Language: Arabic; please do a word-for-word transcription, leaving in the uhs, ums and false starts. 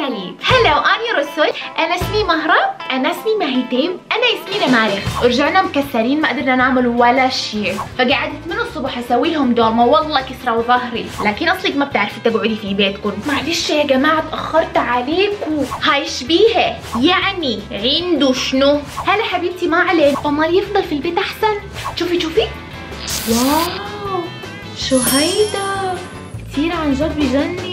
تعليق. هلا واني رسل، انا اسمي مهرة، انا اسمي مهيتيب، انا ياسمينة مارخ. رجعنا مكسرين ما قدرنا نعمل ولا شيء، فقعدت من الصبح اسوي لهم دورمه والله كسروا ظهري، لكن اصلك ما بتعرفي تقعدي في بيتكم. معلش يا جماعه تاخرت عليكم. هاي شبيهه يعني عنده شنو؟ هلا حبيبتي ما عليه، امال يفضل في البيت احسن. شوفي شوفي، واو شو هيدا، كثير عن جد بجنن.